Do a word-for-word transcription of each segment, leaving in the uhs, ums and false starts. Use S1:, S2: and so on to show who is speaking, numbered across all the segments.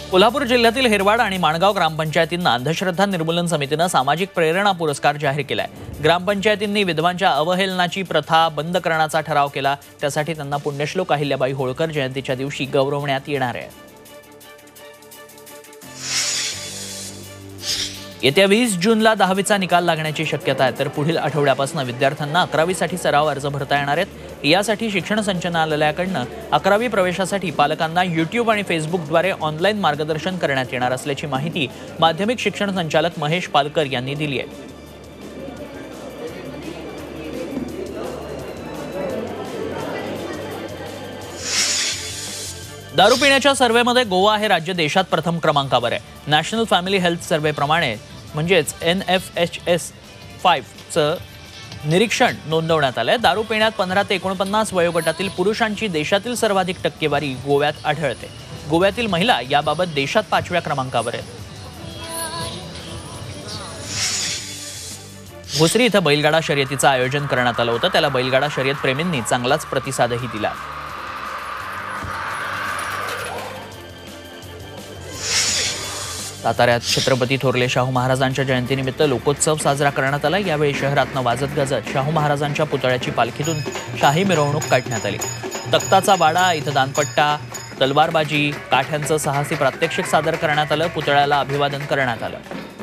S1: कोल्हापूर जिल्ह्यातील हेरवाड आणि माणगाव ग्रामपंचायतींना अंधश्रद्धा निर्मूलन समितीनं सामाजिक प्रेरणा पुरस्कार जाहीर केलाय। ग्रामपंचायतींनी विधवांच्या अवहेलनाची प्रथा बंद करण्याचा ठराव केला, त्यासाठी त्यांना पुण्यश्लोक अहिल्याबाई होळकर जयंतीच्या दिवशी गौरवण्यात येणार आहे। येत्या वीस जूनला दहावीचा निकाल लागण्याची शक्यता आहे, तर पुढील आठवड्यापासून विद्यार्थ्यांना अकरावीसाठी सराव अर्ज भरता येणार आहेत। यासाठी शिक्षण संचालनालयाकडून अकरावी प्रवेशासाठी पालकांना यूट्यूब आणि फेसबुकद्वारे ऑनलाईन मार्गदर्शन करण्यात येणार असल्याची माहिती माध्यमिक शिक्षण संचालक महेश पालकर यांनी दिली आहे। दारू पिण्याच्या सर्व्हेमध्ये गोवा हे राज्य देशात प्रथम क्रमांकावर आहे। नॅशनल फॅमिली हेल्थ सर्व्हे प्रमाणे म्हणजेच एन एफ एच एस पाच चं निरीक्षण नोंदवण्यात आलंय। दारू पिण्यात पंधरा ते एकोणपन्नास वयोगटातील पुरुषांची देशातील सर्वाधिक टक्केवारी गोव्यात आढळते। गोव्यातील महिला याबाबत देशात पाचव्या क्रमांकावर आहेत। भोसरी इथं बैलगाडा शर्यतीचं आयोजन करण्यात आलं होतं, त्याला बैलगाडा शर्यत प्रेमींनी चांगलाच प्रतिसादही दिला। साताऱ्यात छत्रपती थोरले शाहू महाराजांच्या जयंतीनिमित्त लोकोत्सव साजरा करण्यात आला। यावेळी शहरातनं वाजत गाजत शाहू महाराजांच्या पुतळ्याची पालखीतून शाही मिरवणूक काढण्यात आली। तख्ताचा वाडा इथं दानपट्टा, तलवारबाजी, काठ्यांचं साहसी प्रात्यक्षिक सादर करण्यात आलं। पुतळ्याला अभिवादन करण्यात आलं।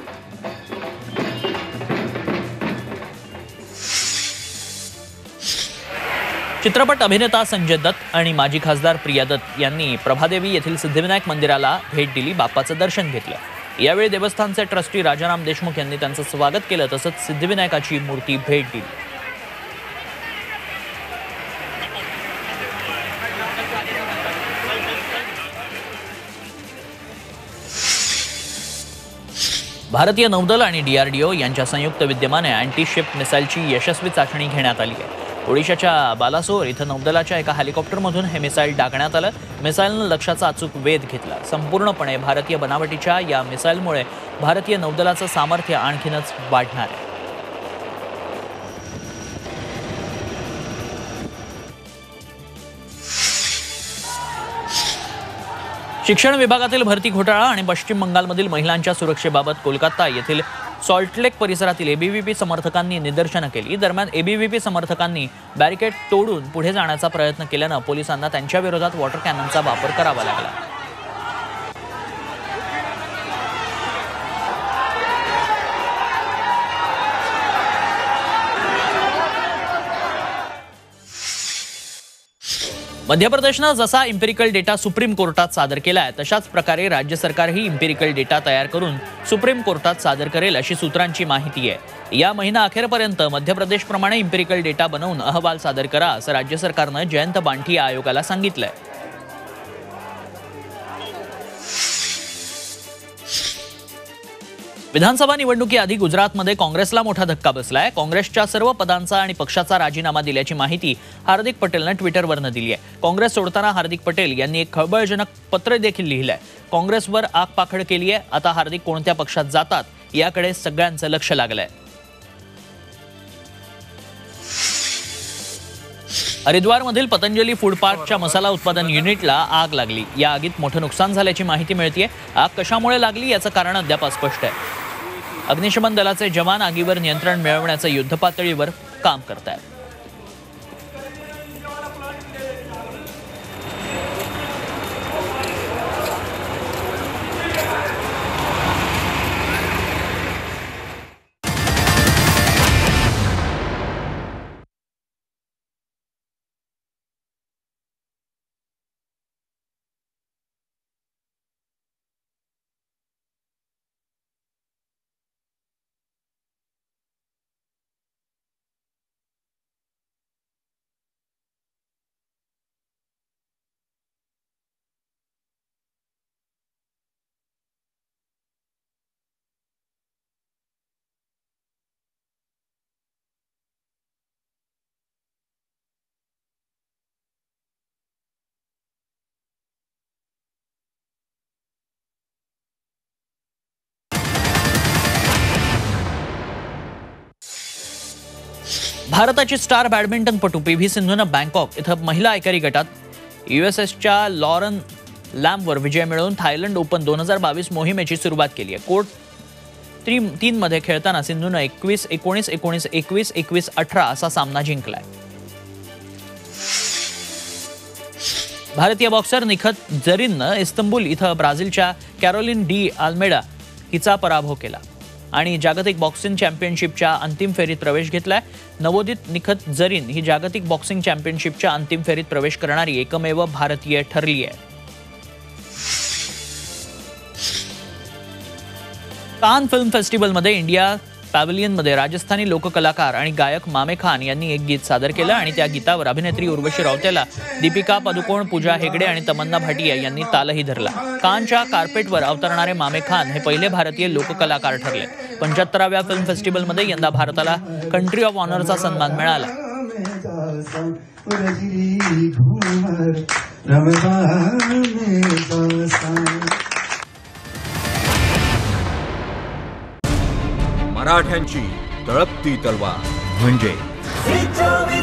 S1: चित्रपट अभिनेता संजय दत्त आणि माजी खासदार प्रिया दत्त यांनी प्रभादेवी येथील सिद्धिविनायक मंदिराला भेट दिली, बाप्पाचं दर्शन घेतलं। यावेळी देवस्थानचे ट्रस्टी राजाराम देशमुख यांनी त्यांचं स्वागत केलं, तसंच सिद्धिविनायकाची मूर्ती भेट दिली। भारतीय नौदल आणि डीआरडीओ यांच्या संयुक्त विद्यमाने अँटी शिप मिसाईलची यशस्वी चाचणी घेण्यात आली आहे। ओडिशाच्या बालासोर इथं नौदलाच्या एका हेलिकॉप्टरमधून हे मिसाईल डागण्यात आलं। मिसाईलनं लक्ष्याचा अचूक वेध घेतला। संपूर्णपणे भारतीय बनावटीच्या या मिसाईलमुळे भारतीय नौदलाचं सामर्थ्य आणखीनच वाढणार आहे। शिक्षण विभागातील भरती घोटाळा आणि पश्चिम बंगालमधील महिलांच्या सुरक्षेबाबत कोलकाता येथील सॉल्टलेक परिसरातील एबीव्हीपी समर्थकांनी निदर्शनं केली। दरम्यान एबीव्हीपी समर्थकांनी बॅरिकेड तोडून पुढे जाण्याचा प्रयत्न केल्यानं पोलिसांना त्यांच्या विरोधात वॉटर कॅननचा वापर करावा लागला। मध्य प्रदेशनं जसा इम्पेरिकल डेटा सुप्रीम कोर्टात सादर केलाय, तशाच प्रकारे राज्य सरकारही इम्पेरिकल डेटा तयार करून सुप्रीम कोर्टात सादर करेल अशी सूत्रांची माहिती आहे। या महिना अखेरपर्यंत मध्य प्रदेशप्रमाणे इम्पेरिकल डेटा बनवून अहवाल सादर करा असं राज्य सरकारनं जयंत बांठी आयोगाला सांगितलंय। विधानसभा निवडणुकीआधी गुजरातमध्ये काँग्रेसला मोठा धक्का बसलाय। काँग्रेसच्या सर्व पदांचा आणि पक्षाचा राजीनामा दिल्याची माहिती हार्दिक पटेलनं ट्विटरवरनं दिली आहे। काँग्रेस सोडताना हार्दिक पटेल यांनी एक खळबळजनक पत्र देखील लिहिलंय। काँग्रेसवर आगपाखड केली आहे, आता हार्दिक कोणत्या पक्षात जातात याकडे सगळ्यांचं लक्ष लागलंय। हरिद्वारमधील पतंजली फूड पार्कच्या मसाला उत्पादन युनिटला आग लागली। या आगीत मोठं नुकसान झाल्याची माहिती मिळतेय। आग कशामुळे लागली याचं कारण अद्याप अस्पष्ट आहे। अग्निशमन दलाचे जवान आगीवर नियंत्रण मिळवण्याचं युद्धपातळीवर काम करतायत। भारताची स्टार बॅडमिंटनपटू पी व्ही सिंधूनं बँकॉक इथं महिला एकेरी गटात यूएसएसच्या लॉरन लॅम्पवर विजय मिळवून थायलंड ओपन दोन हजार बावीस मोहिमेची सुरुवात केली आहे. कोर्ट तीन तीन मध्ये खेळताना सिंधूनं एकवीस एकोणीस एकोणीस एकवीस एकवीस अठरा असा सामना जिंकलाय. भारतीय बॉक्सर निखत झरीननं इस्तंबूल इथं ब्राझीलच्या कॅरोलिन डी आल्मेडा हिचा पराभव केला आणि जागतिक बॉक्सिंग चॅम्पियनशिपच्या अंतिम फेरीत प्रवेश घेतलाय. नवोदित निखत झरीन ही जागतिक बॉक्सिंग चॅम्पियनशिपच्या अंतिम फेरीत प्रवेश करणारी एकमेव भारतीय ठरली आहे. कान फिल्म फेस्टिवलमध्ये इंडिया पॅव्हिलियनमध्ये राजस्थानी लोककलाकार आणि गायक मामे खान यांनी एक गीत सादर केलं आणि त्या गीतावर अभिनेत्री उर्वशी रौतेला, दीपिका पदुकोण, पूजा हेगडे आणि तमन्ना भाटिया यांनी तालही धरला. कानच्या कार्पेटवर अवतरणारे मामे खान हे पहिले भारतीय लोककलाकार ठरले. पंच्याहत्तराव्या फिल्म फेस्टिवलमध्ये यंदा भारताला कंट्री ऑफ ऑनरचा सन्मान मिळाला.
S2: मराठ्यांची तळपती तलवार म्हणजे